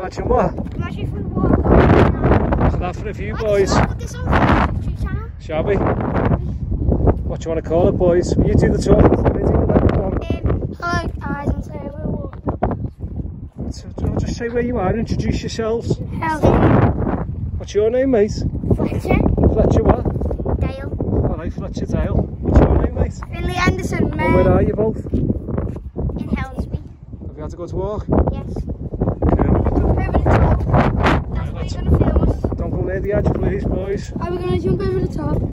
Imagine what? Imagine if we walk on. So that for a few boys. Put this on the YouTube channel. Shall we? What do you want to call it, boys? You do the talk. Hello guys, and today we're walking. So, do you want to just say where you are? Introduce yourselves. Helsby. What's your name, mate? Fletcher. Fletcher what? Dale. Alright, Fletcher Dale. What's your name, mate? Finley Anderson, And where are you both? in Helsby. Have you had to go to walk? Yes. Cool. Jump over the top. That's where you're going to film us. Don't go near the edge, please, boys. Are we going to jump over the top?